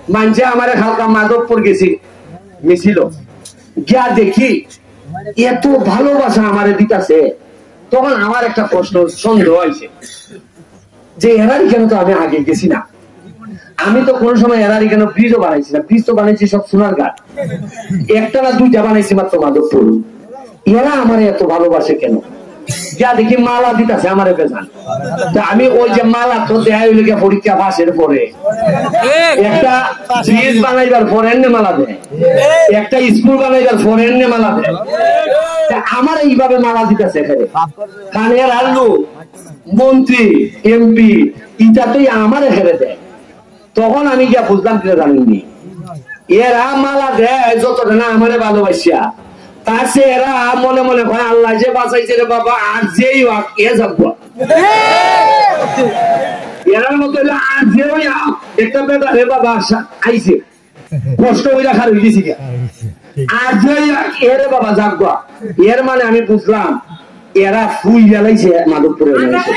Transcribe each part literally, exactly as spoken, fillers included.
মানছে আমারে হালকা মাধবপুর গেছি মিছিল গিয়া দেখি এত ভালোবাসা আমারে দিতেছে। তখন আমার একটা প্রশ্ন সন্দেহ হয়েছে যে এরারই কেন তো আমি আগে গেছি না। আমি তো কোন সময় এরারই কেন ব্রিজও বানাইছি না, ব্রিজ তো বানাইছি সব সোনার ঘাট, একটা না দুইটা বানাইছি মাত্র মাধবপুর। এরা আমারে এত ভালোবাসে কেন? যা দেখি মালা দিতেছে আমারে বেজান। আমি ওই যে মালা তো দেয় পরীক্ষা পাশের পরে একটা ব্রিজ বানাইবার পরে এনে মালা দেয়, একটা স্কুল বানাইবার পরে এনে মালা দেয়। আমার এইভাবে মালা দিতেছে এখানে কানের আলু মন্ত্রী এমপি ইটা তো আমার এখানে দেয়। তখন আমি গিয়া বুঝলাম কিনা জানেননি, এরা মালা দেয় যতটা না আমারে ভালোবাসিয়া, তার সে এরা মনে মনে হয় আল্লাহ যে বাঁচাইছে রে বাবা আর যেই এ যাবো এরার মতো আর যে একটা বেটা রে বাবা আইছে কষ্ট হয়ে রাখার হয়ে গেছি আর যে এরে বাবা যাবো। এর মানে আমি বুঝলাম এরা ফুল জ্বালাইছে মাধবপুরে।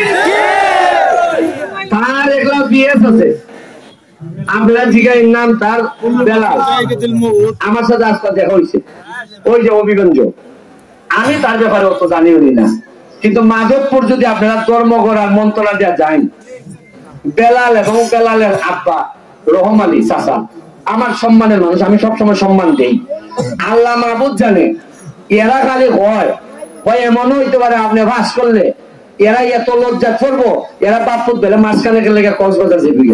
তার এগুলা বিএস আছে, আপনারা জিগাই নাম তার বেলাল, আমার সাথে আজকাল দেখা হয়েছে ওই যে অভিগঞ্জ। আমি তার ব্যাপারে অত জানিও না, কিন্তু মাধবপুর যদি আপনারা ধর্মগড় আর মন্ত্রণা দেওয়া যায়, বেলাল এবং বেলালের আব্বা রহম আলী চাচা আমার সম্মানের মানুষ, আমি সবসময় সম্মান দেই। আল্লাহ মাহবুদ জানে এরা খালি হয় হয় এমন হইতে পারে আপনি বাস করলে এরা এত লজ্জা করবো, এরা বাপুর বেলে মাঝখানে গেলে কক্সবাজার যাবি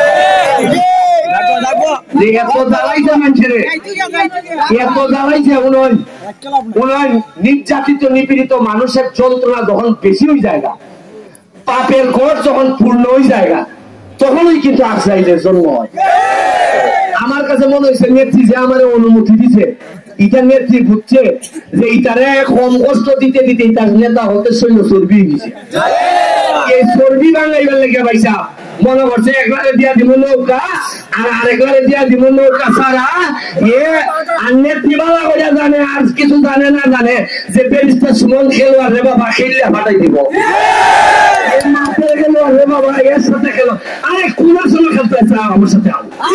এত জ্বালাইছে মানুষের, এত জ্বালাইছে নির্যাতিত নিপীড়িত মানুষের যন্ত্রণা যখন বেশি হয়ে জায়গা, পাপের ঘর যখন পূর্ণ হয়ে জায়গা, তখনই কিন্তু আশ্রাইদের জন্ম হয়। আমার কাছে মনে হয়েছে নেত্রী যে আমার অনুমতি দিছে, ইটা নেত্রী বুঝছে যে ইটারে কম কষ্ট দিতে দিতে তার নেতা হতে শৈল চর্বি দিছে। এই চর্বি বাঙাইবার লেগে পাইসা মনে করছে একবারে দিয়া দিব নৌকা আর আরেকবারে দিয়া দিব নৌকা ছাড়া। এ আর নেত্রী বালা করে জানে আর কিছু জানে না, জানে যে ব্যারিস্টার সুমন খেলোয়াড় রে বাবা খেললে ফাটাই দিব, মাঠে গেলো রে বাবা এর সাথে খেলো। আরে কোন সময় খেলতে চাও আমার সাথে?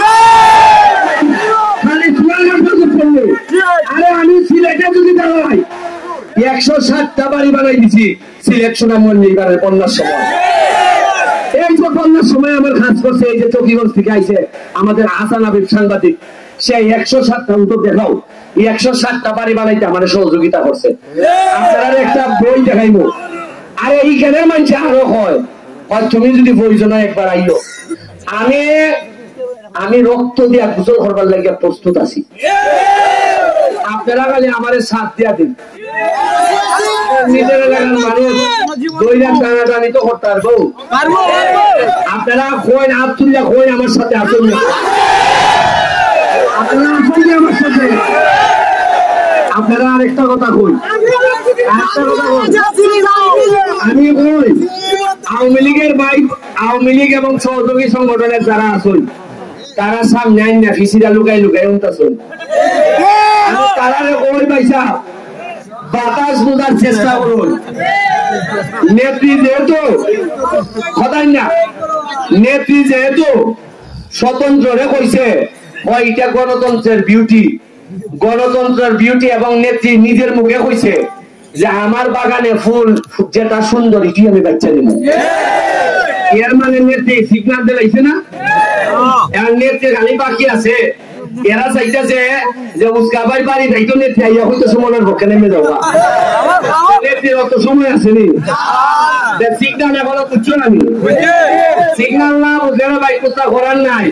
আরে আমি সিলেটে যদি দাঁড়াই একশো ষাটটা বাড়ি বানাই দিছি সিলেট সোনামণি এইবারের বন্যার সময়। এই যে বন্যার সময় আমার কাজ করছে এই যে চকিগঞ্জ থেকে আইছে আমাদের হাসান আবিব সাংবাদিক, সেই একশো ষাটটা উত্তর দেখাও এই একশো ষাটটা বাড়ি বানাইতে আমাদের সহযোগিতা করছে। আপনারা একটা বই দেখাইবো। আরে এইখানে মানছে আরো হয় তুমি যদি প্রয়োজন হয় একবার আইলো। আমি আমি রক্ত দিয়া গোসল করবার লাগিয়া প্রস্তুত আছি, আপনারা খালি আমার সাথ দিয়া দিন। নিজের এলাকার মানুষ দৈরান টানাটানি তো করতে পারবো, আপনারা কইন হাত তুলিয়া কইন আমার সাথে আসুন না, আপনারা আসুন আমার সাথে। আপনারা আরেকটা কথা কই, একটা কথা কই, আমি কই আওয়ামী লীগের বাইক আওয়ামী লীগ এবং সহযোগী সংগঠনের যারা আসুন তারা সামনে আইন না ফিসিরা লুকাই লুকাই উনতাছুন। আমি তারা কই পাইসা বাতাস বোঝার চেষ্টা করুন। নেত্রী যেহেতু খদাই না, নেত্রী যেহেতু স্বতন্ত্র রে কইছে এটা গণতন্ত্রের বিউটি, গণতন্ত্রের বিউটি এবং নেত্রী নিজের মুখে কইছে যে আমার বাগানে ফুল যেটা সুন্দর এটি আমি বাচ্চা দিব। এর মানে নেত্রী সিগন্যাল দিলাইছে না, এর নেত্রী খালি বাকি আছে। এরা চাইতেছে যে উস্কাবাই বাড়ি যাইতো নেত্রী আইয়া হয়তো সময়ের পক্ষে নেমে যাওয়া, নেত্রীর অত সময় আসেনি। সিগন্যাল এখনো বুঝছো না, সিগন্যাল না বুঝলে ভাই কোথা করার নাই।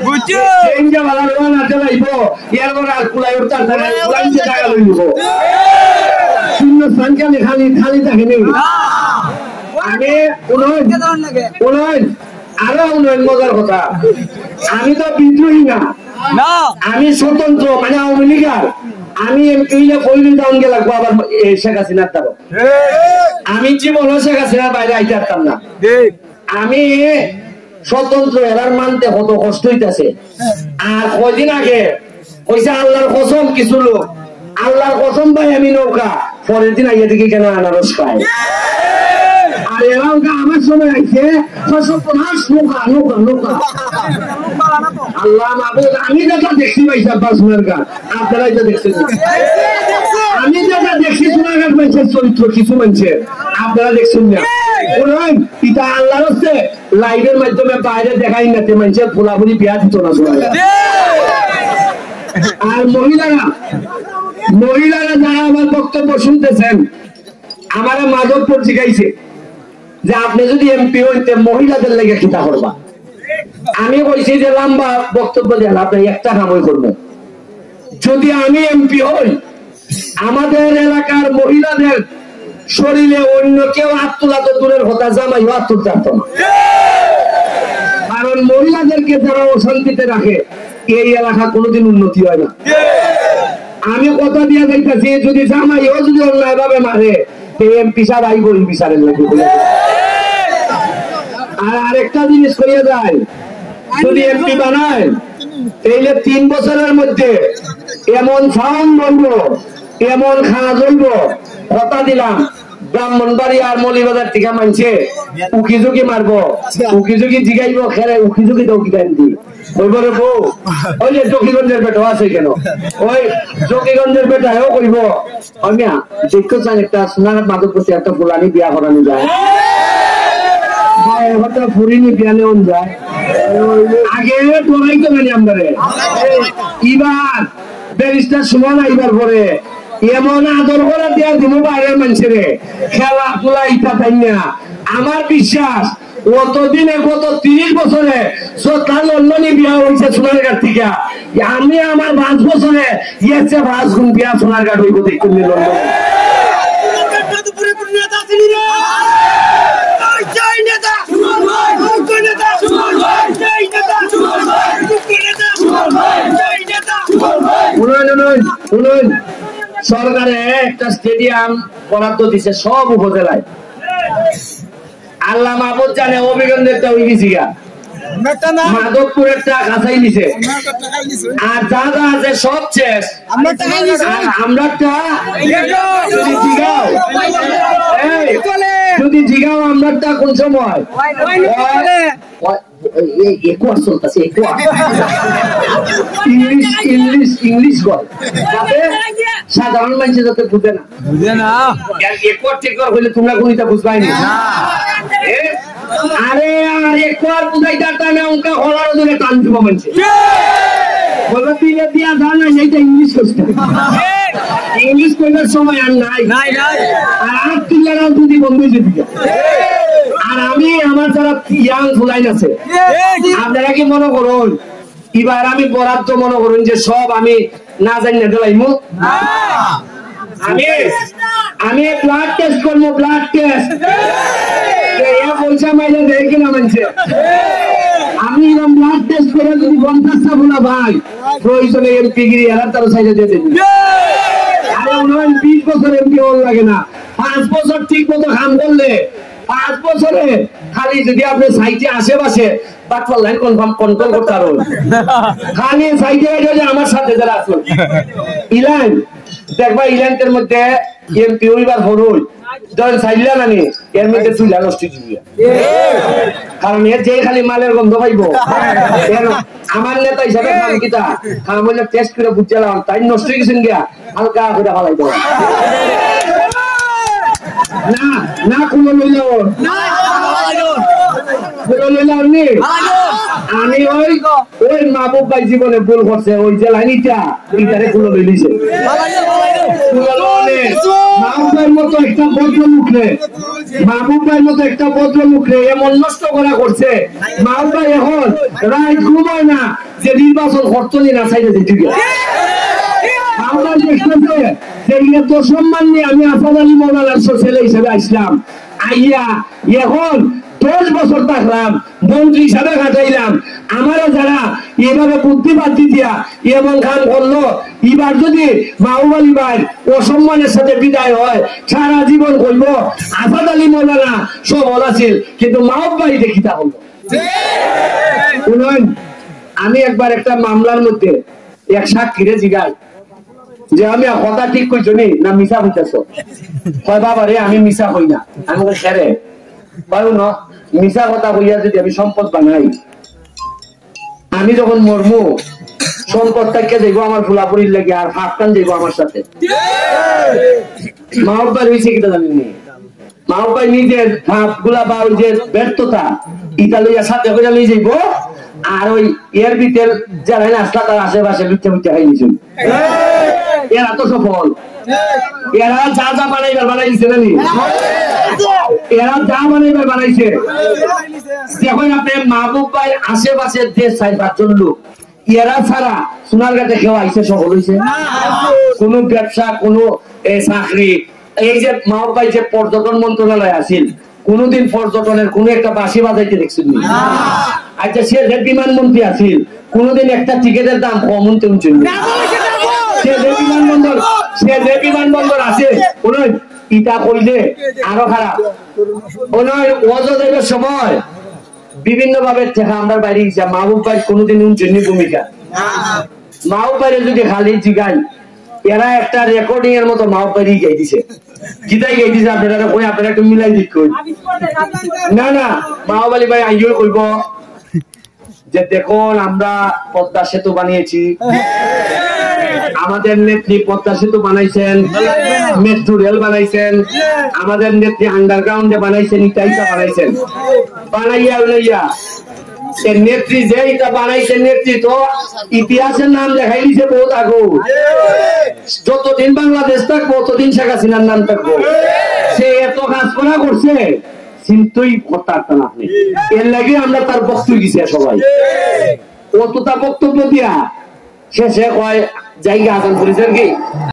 এর পরে আর কুলাই উঠতার টাকা লই নিব শূন্য সংখ্যানে খালি খালি থাকে নেই। আমি উন্নয়ন আরো উন্নয়ন মজার কথা, আমি তো বিদ্রোহী না, আমি স্বতন্ত্র মানে আওয়ামী লীগার। আমি এমপি টাউন গে লাগবো আবার শেখ হাসিনার দ্বারা, আমি জীবন শেখ হাসিনার বাইরে আইতে পারতাম না। আমি স্বতন্ত্র এরার মানতে কত কষ্ট হইতেছে। আর কয়দিন আগে কইছে আল্লাহর কসম কিছু লোক, আল্লাহর কসম ভাই আমি নৌকা, পরের দিন আইয়া দেখি কেন আনারস খায়। আর এরাও আমার সময় আইছে সর্বনাশ নৌকা নৌকা নৌকা আল্লাহ মাহবুব আমি যেটা দেখছি ভাই সাব্বাস সোনারগাঁ আপনারাই তো দেখছেন আমি যেটা দেখছি সোনারগাঁ মানুষের চরিত্র কিছু মানুষের আপনারা দেখছেন না পিতা আল্লাহর হচ্ছে লাইভের মাধ্যমে বাইরে দেখাই না মানুষের ফুলাফুলি বিয়া দিত না সোনারগাঁ আর মহিলারা মহিলারা যারা আমার বক্তব্য শুনতেছেন আমার মাধবপুর শিখাইছে যে আপনি যদি এমপি হইতে মহিলাদের লেগে খিতা করবা আমি বলছি যে লম্বা বক্তব্য দেন আপনি একটা কামই করবেন যদি আমি এমপি হই আমাদের এলাকার মহিলাদের শরীরে অন্য কেউ হাত তোলা তো দূরের কথা জামাই হাত তুলতে পারতো না কারণ মহিলাদেরকে যারা অশান্তিতে রাখে এই এলাকা কোনোদিন উন্নতি হয় না আমি কথা দিয়ে যাইতেছি যদি জামাইও যদি অন্যায় ভাবে মারে এমপি সাহেব আইব বিচারের লাগে আর আরেকটা জিনিস করিয়া যায় যদি এমপি বানায় তাইলে তিন বছরের মধ্যে এমন সাউন্ড বলব এমন খাওয়া জ্বলব কথা দিলাম ব্রাহ্মণবাড়ি আর মলিবাজার টিকা মানছে উকি ঝুঁকি মারবো উকি ঝুঁকি জিগাইব খেলে উকি ঝুঁকি দাও কি গান্ধি ওইবারে বউ ওই যে জকিগঞ্জের বেটা আছে কেন ওই জকিগঞ্জের বেটাও কইব অমিয়া দেখতে চান একটা সোনার মাদক প্রতি একটা ফুলানি বিয়া করানো যায় হয়তো ফুরিনি বিয়া নেওয়া যায় আগে তোরাই তো জানি আমরা এবার ব্যারিস্টার সুমন আইবার পরে এমন আদর করে দেওয়া দিব বাইরের মানুষের খেলা খোলা ইটা তাই না আমার বিশ্বাস অতদিনে গত তিরিশ বছরে তার লন্ডনে বিয়া হয়েছে সোনারগাঁ থেকে আমি আমার পাঁচ বছরে ইয়েছে পাঁচ গুণ বিয়া সোনারগাঁ হইব দেখুন লন্ডনে সরকারে একটা স্টেডিয়াম বরাদ্দ দিছে সব উপজেলায় আল্লাহ মাহবুব জানে অভিগঞ্জেরটা হয়ে গেছি গা মাধবপুরেরটা কাছাই নিছে আর যা যা আছে সব শেষ আমরা যদি জিগাও যদি জিগাও আমরা কোন সময় ইংলিশ ইংলিশ ইংলিশ বল সাধারণ মানুষের যাতে বুঝে না বুঝে না একবার টেকর হইলে তোমরা গণিতা বুঝবাই না আরে আর একবার বুঝাইতে টানে অঙ্কা হলার দূরে টান দিব মানুষ বলো দিলে দিয়া ধান না এইটা ইংলিশ করতে ইংলিশ কইবার সময় আর নাই আর আর তিনটা দুদি বন্ধু যদি আর আমি আমার যারা ইয়াং ফুলাইন আছে আপনারা কি মনে করুন এবার আমি বরাদ্দ মনে করুন যে সব আমি না জানি না দিলাইমু আমি আমি ব্লাড টেস্ট করবো ব্লাড টেস্ট পয়সা মাইলে দেয় কিনা মানছে আমি এরকম ব্লাড টেস্ট করে যদি পঞ্চাশটা বলা ভাই প্রয়োজনে এমপি গিরি এরা তারা সাইডে দিয়ে দেবেন আরে উন্নয়ন বিশ বছর এমপি হল লাগে না পাঁচ বছর ঠিক মতো কাম করলে পাঁচ বছরে খালি যদি আপনি সাইটে আশেপাশে বাটপার লাইন কনফার্ম কন্ট্রোল করতে পারবেন খালি সাইটে যদি আমার সাথে যারা আসুন ইলাইন দেখবা ইলাইনের মধ্যে এমপি হইবার হরুই যখন সাইলা নানি এর মধ্যে তুইলা নষ্ট দিবিয়া কারণ এর যে খালি মালের গন্ধ পাইবো আমার নেতা হিসাবে খাম কিতা খাম বলে টেস্ট করে বুঝলাম তাই নষ্ট হয়ে গেছেন গিয়া হালকা করে ফালাই দেবো না না কোনো লইল আমি ওই ওই মাহবুব ভাই জীবনে ভুল করছে ওই যে লাইনিটা ইটারে খুলে লইলিছে মাহবুব ভাইয়ের মতো একটা ভদ্র মুখে মাহবুব ভাইয়ের মতো একটা ভদ্র মুখে এমন নষ্ট করা করছে মাহবুব ভাই এখন রাত ঘুমায় না যে নির্বাচন করতনি না চাইলে যেতে গিয়ে আমরা দেখতেছে যে এত সম্মান নিয়ে আমি আসাদ আলী মৌলানার ছেলে হিসেবে আসলাম আইয়া এখন দশ বছর থাকলাম মন্ত্রী হিসাবে কাটাইলাম আমারও যারা এভাবে বুদ্ধিবাদ দিয়া এমন খান করলো এবার যদি মাহবুব আলী ভাই অসম্মানের সাথে বিদায় হয় সারা জীবন করব আসাদ আলী মৌলানা সব বলা ছিল কিন্তু মাহবুব ভাই দেখিতা হলো শুনুন আমি একবার একটা মামলার মধ্যে এক সাক্ষীরে জিগাই যে আমি কথা ঠিক কইছো নি না মিশা হইতেছ হয় বাবা রে আমি মিশা হই না আমি খেরে পারো না মিশা কথা কইয়া যদি আমি সম্পদ বানাই, আমি যখন মরমু সম্পদটাকে দেখবো আমার ফুলাপুরির লাগে আর হাফটান দেখবো আমার সাথে। মাহবাই হয়েছে কিনা জানেননি, মাহবাই নিজের ভাব গুলা বা ওই যে ব্যর্থতা ইটা লইয়া সাথে করে লই যাইব, আর ওই এর ভিতর যারা আসলা তার আশেপাশে লুচে মুচে খাই নিছুন। এরা তো সফল, এরা যা যা বানাইবার বানাইছে না নি, এরা যা বানাইবার বানাইছে। যখন আপনি মাহবুব ভাই আশেপাশের যে চার পাঁচজন লোক এরা ছাড়া সোনারঘাটে কেউ আইসে সফল হয়েছে? কোন ব্যবসা, কোন চাকরি, এই যে মাহবুব ভাই যে পর্যটন মন্ত্রণালয় আছিল, কোনদিন পর্যটনের কোন একটা বাঁশি বাজাইতে দেখছেন? আচ্ছা, সে যে বিমানমন্ত্রী আছিল, কোনদিন একটা টিকিটের দাম কম উনতে উঠছিল? সে যে বিমানবন্দর সে যে বিমানবন্দর আছে ইটা কইলে আরো খারাপ। অযোধ্যের সময় বিভিন্ন ভাবে দেখা আমরা বাইরে গেছি, মাহবুব ভাই কোনদিন উনজন্য ভূমিকা। মাহবুব ভাইরে যদি খালি জিগাই, এরা একটা রেকর্ডিং এর মতো মাহবুব ভাই গাই দিছে। কিতাই গাই দিছে আপনারা কই, আপনারা একটু মিলাই দিক কই। না না, মাহবুব আলী ভাই আইজুল কইব যে দেখুন আমরা পদ্মা সেতু বানিয়েছি, আমাদের নেত্রী পদ্মা সেতু বানাইছেন, মেট্রো রেল বানাইছেন, আমাদের নেত্রী আন্ডারগ্রাউন্ডে বানাইছেন, ইটাইটা বানাইছেন। বানাইয়া লইয়া নেত্রী যে এটা বানাইছে, নেত্রী তো ইতিহাসের নাম লেখাই দিছে বহুত আগু। যতদিন বাংলাদেশ থাকবো ততদিন শেখ হাসিনার নাম থাকবো। সে এত কাজ করা করছে চিন্তুই করতে না, আপনি এর লাগে আমরা তার বক্তব্য গেছি সবাই। অতটা বক্তব্য দিয়া শেষে কয় জায়গা আদান করেছেন কি